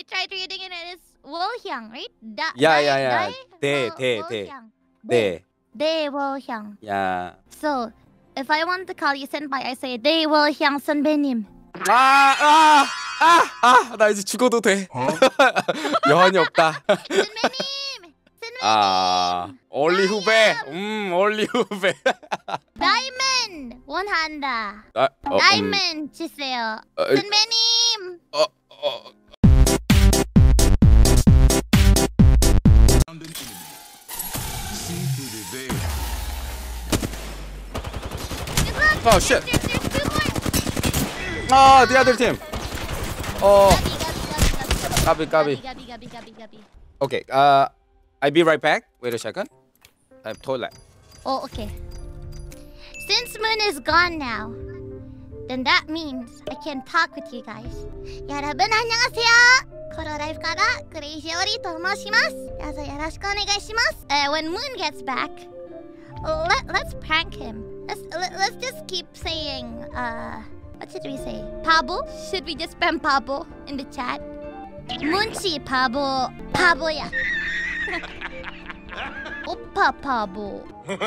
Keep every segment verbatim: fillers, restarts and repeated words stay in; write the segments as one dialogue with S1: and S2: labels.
S1: tried reading it and it's Wolhyang, right? Da,
S2: Yeah,
S1: dai,
S2: yeah, yeah.
S1: dai,
S2: Dae,
S1: Wo-
S2: dae, dae.
S1: Wolhyang.
S2: Dae.
S1: Dae Wolhyang.
S2: Yeah.
S1: So, if I want to call you senpai, I say Dae Wolhyang 선배님.
S2: 아, 아, 아, 아, 나 이제 죽어도 돼. 여한이 없다.
S1: 선배님! 선배님!
S2: 아, 올리 후배. 음, 올리 후배.
S1: 다이몬드 원한다.
S2: 아, 어, 음.
S1: 다이몬드 주세요.
S2: 어,
S1: 선배님!
S2: 어, 어. Oh shit.
S1: There's, there's two more.
S2: Ah, the other team. Oh,
S1: Gabi,
S2: Gabi,
S1: Gabi, Gabi,
S2: Gabi.
S1: Gabi, Gabi, Gabi, Gabi.
S2: Okay, uh, I'll be right back. Wait a second. I have toilet.
S1: Oh, okay. Since Moon is gone now, then that means I can talk with you guys. 여러분 안녕하세요. 코로라이프카가 그레이시오리と申します.どうぞよろしくお願いします. Uh, when Moon gets back, let, let's prank him. Let's, let, let's just keep saying, uh, what should we say? Pabo? Should we just spam Pabo in the chat? Moonchi Pabo, Pabo야. 오빠 Pabo.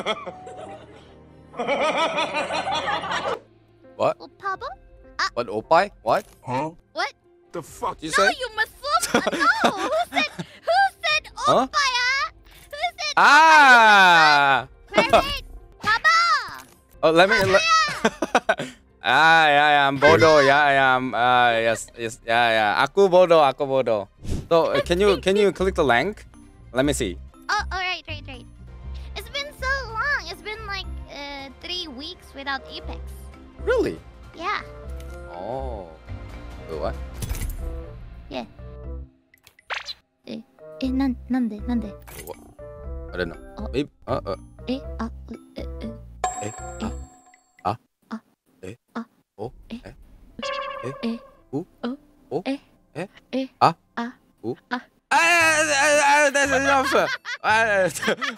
S2: What?
S1: Oh, Pabo?
S2: What? Oppai? What?
S3: Huh?
S1: What?
S3: The fuck?
S2: You
S1: No,
S2: say?
S1: you Muslim? No, who said? Who said
S2: Huh?
S1: Oppaya? Who said?
S2: Ah!
S1: Perfect. Pabo.
S2: Oh, let me. Let... ah, yeah, yeah, I'm Bodo. Yeah, yeah, I'm. Uh, yes, yes, yeah, yeah. Aku Bodo, aku Bodo. So, uh, can you can you click the link? Let me see.
S1: Oh, all right, right, right. It's been so long. It's been like uh, three weeks without Apex.
S2: Really?
S1: Yeah.
S2: Oh. Wait, what?
S1: Yeah. Eh, eh, nan, nande, nande.
S2: What? I don't know.
S1: Oh.
S2: Maybe. Uh, uh.
S1: Eh, ah, eh, eh,
S2: Eh.
S1: eh,
S2: Ah.
S1: ah,
S2: Eh.
S1: ah,
S2: Oh.
S1: eh,
S2: Eh.
S1: eh,
S2: Eh. Ooh.
S1: oh,
S2: Oh.
S1: eh,
S2: Eh.
S1: eh,
S2: Ah.
S1: ah,
S2: Ooh.
S1: ah.
S2: Ah, ah, ah, that's enough. Ah.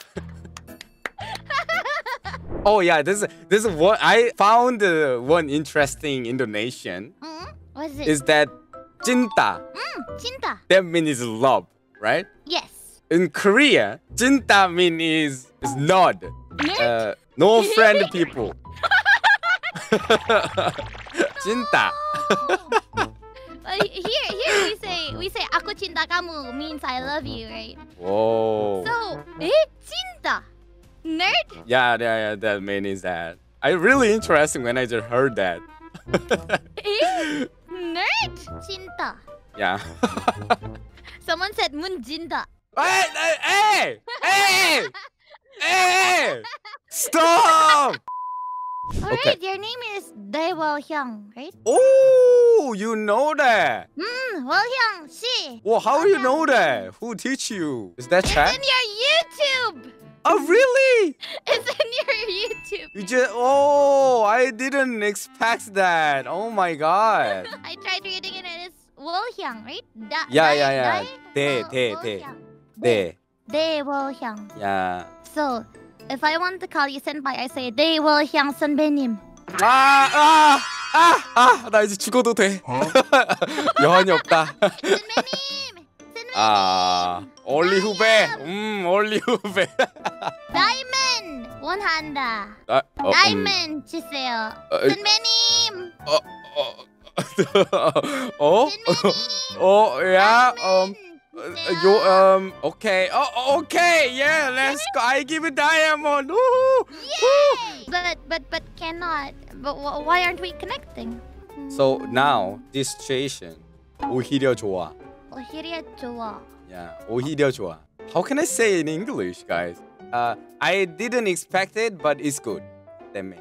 S2: Oh yeah, this is this is what I found. Uh, one interesting Indonesian
S1: Mm, what is it?
S2: is that cinta.
S1: Mm, cinta.
S2: That means love, right?
S1: Yes.
S2: In Korea, cinta means is, is nod.
S1: Nerd?
S2: Uh, no friend people. cinta.
S1: But here, here we say we say aku cinta kamu means I love you, right?
S2: Whoa.
S1: So, eh, cinta, nerd.
S2: Yeah, yeah, yeah. That means that. I really interesting when I just heard that.
S1: Eh, nerd, cinta.
S2: Yeah.
S1: Someone said mun cinta.
S2: Hey, hey, hey, hey, hey! Stop!
S1: All
S2: Okay.
S1: right, your name is Daewol Hyung, right?
S2: Oh, you know that.
S1: Hmm, Wolhyang she.
S2: Well, how you know that? Who teach you? Is that
S1: It's
S2: chat?
S1: in your YouTube.
S2: Oh, really?
S1: It's in your YouTube.
S2: You just oh, I didn't expect that. Oh my god.
S1: I tried reading it and it's Wolhyang, right? Da,
S2: Yeah,
S1: dai,
S2: yeah, yeah.
S1: dai,
S2: Dae,
S1: Wo-
S2: dae, dae.
S1: Wolhyang.
S2: 네.
S1: Daewol-hyang.
S2: Yeah.
S1: So, if I want to call you senpai, I say Daewol-hyang 선배님.
S2: 아, 아, 아, 아, 나 이제 죽어도 돼. 여한이 없다.
S1: 선배님! 선배님!
S2: 아, 올리 후배. 음, 올리 후배.
S1: 다이몬드 원한다.
S2: 아, 어, 음.
S1: 다이몬드 주세요.
S2: 어,
S1: 선배님!
S2: 어, 어, 어,
S1: 선배님!
S2: 어, 야, 음,
S1: 주세요.
S2: 요, um, okay, oh, okay, yeah, let's go. I give it diamond. Woo,
S1: Yay! But, but, but cannot. But wh- why aren't we connecting?
S2: So now this situation, 오히려 좋아.
S1: 오히려 좋아.
S2: Yeah, 오히려 좋아. How can I say in English, guys? Uh, I didn't expect it, but it's good. That means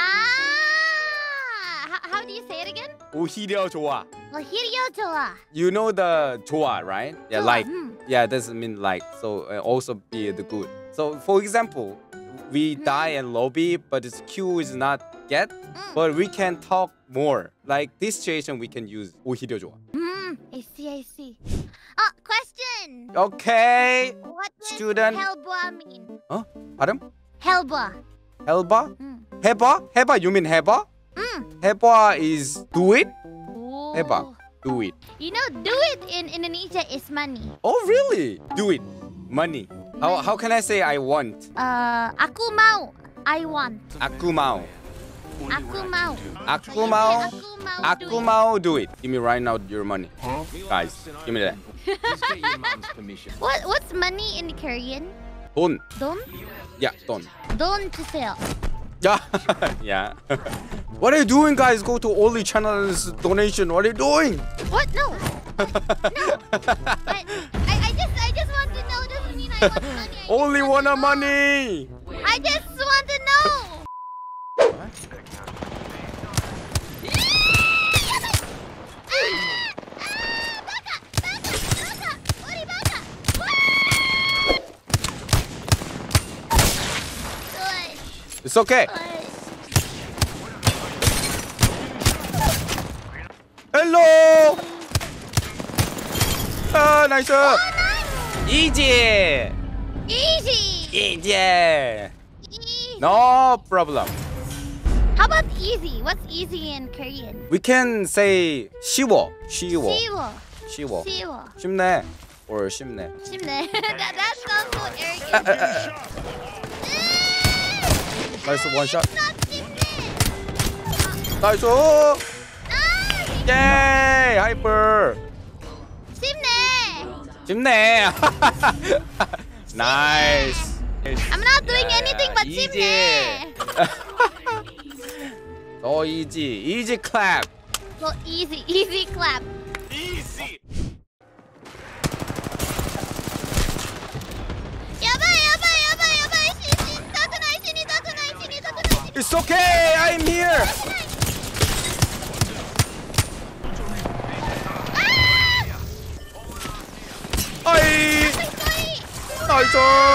S1: Ah! How, how do you say it again?
S2: 오히려 좋아.
S1: 오히려 좋아.
S2: You know the 좋아, right? Yeah,
S1: 좋아,
S2: like.
S1: 음.
S2: Yeah, doesn't mean like. So uh, also be the good. So for example, we die in lobby, but its Q is not get.
S1: Mm.
S2: But we can talk more. Like this situation, we can use 오히려 좋아.
S1: Mm, I see, I see. Oh, question.
S2: Okay.
S1: What does
S2: Student.
S1: helboa mean?
S2: 어? 발음?
S1: Helboa.
S2: 해봐?
S1: Mm.
S2: 해봐? 해봐? You mean 해봐?
S1: Mm.
S2: 해봐 is do it?
S1: Oh.
S2: 해봐. Do it.
S1: You know, do it in Indonesia is money.
S2: Oh, really? Do it. Money. How, how can I say I want?
S1: Uh, aku mau. I want.
S2: Aku mau.
S1: Aku mau.
S2: Aku mau.
S1: Aku mau.
S2: Aku
S1: do it.
S2: mau do it. Give me right now your money. Guys, give me that.
S3: Just get your mum's permission.
S1: What what's money in Korean?
S2: 돈.
S1: Don?
S2: Yeah, 돈.
S1: Don 주세요.
S2: Yeah. Yeah. What are you doing, guys? Go to Oli channel's donation. What are you doing?
S1: What? No. No. I, I I just I just want to know. Doesn't mean I want money. I
S2: Only
S1: just
S2: want
S1: to
S2: a
S1: know.
S2: money.
S1: I just want to know.
S2: It's okay. Hello. Ah, nice. Easy.
S1: Easy.
S2: Easy.
S1: Easy.
S2: No problem.
S1: How about easy? What's easy in Korean?
S2: We can say 쉬워. 쉬워.
S1: 쉬워.
S2: 쉬워.
S1: 쉬워.
S2: 쉽네. Or 쉽네.
S1: 쉽네. that that sounds so arrogant.
S2: Nice one shot.
S1: Not 쉽네.
S2: Nice.
S1: Ah,
S2: Yay! Hyper.
S1: 쉽네.
S2: 쉽네. Nice.
S1: I'm not doing
S2: Yeah,
S1: anything but
S2: easy.
S1: 쉽네.
S2: So easy. Easy clap.
S1: So easy, easy clap.
S3: Easy.
S1: 야바이, 야바이, 야바이, 야바이. 신이 따뜻나이, 신이 따뜻나이, 신이 따뜻나이.
S2: It's okay. I'm here. 어이. 나이스.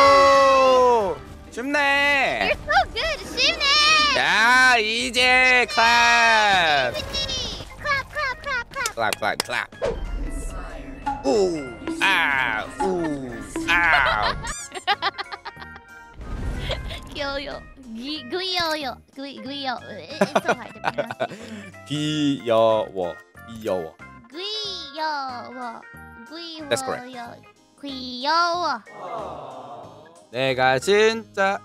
S2: 쉽네.
S1: You're so good. 쉽네.
S2: 야, 이제 clap.
S1: 쉽니. Clap, clap, clap, clap.
S2: Clap, clap, clap. Ooh, ah, ooh, ah.
S1: 귀여워요. 귀, 귀여워요. 귀, 귀여워. It's so hard to pronounce.
S2: 귀여워, 귀여워.
S1: 귀여워. 귀여워.
S2: That's correct.
S1: 귀여워.
S2: 내가 진짜.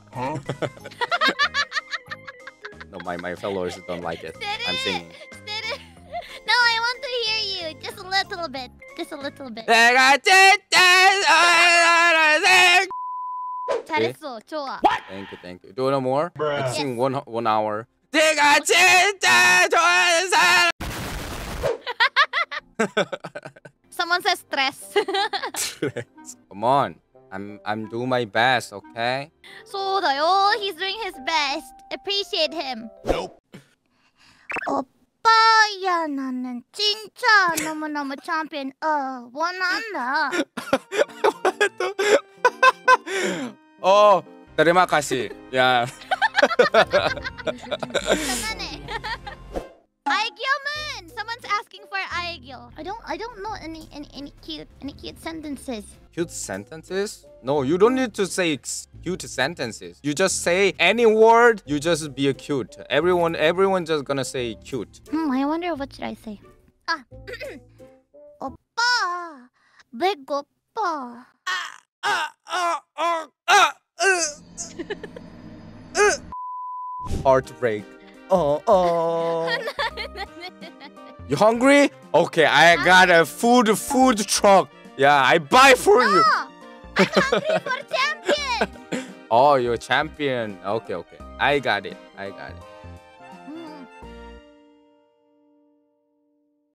S2: No, my my followers don't like it. I'm singing.
S1: No, I want to hear you. Just a little bit. Just a little bit.
S2: 내가 진짜 사랑하는.
S1: 잘했어. 좋아.
S2: Thank you, thank you. Do no more. Let's sing
S1: Yes.
S2: one one hour. 내가 진짜 좋아하는 사람.
S1: Someone says stress.
S2: Come on. I'm I'm doing my best, okay?
S1: 소다요. He's doing his best. Appreciate him.
S3: Nope.
S1: 오빠야 나는 진짜 너무너무 챔피언 어 원한다.
S2: Oh, terima kasih. Yeah.
S1: 장난해. 아이기어문. Someone's asking for 아이기어. I don't I don't know any any any cute any cute sentences.
S2: Cute sentences? No, you don't need to say ex- cute sentences. You just say any word. You just be a cute. Everyone, everyone just gonna say cute.
S1: Hmm, I wonder what should I say. 아, 오빠, 배고파.
S2: Heartbreak. Oh, oh. You hungry? Okay, I got a food food truck. Yeah, I buy for you.
S1: Oh, I'm hungry for champion.
S2: Oh, you're champion. Okay, okay. I got it. I got it.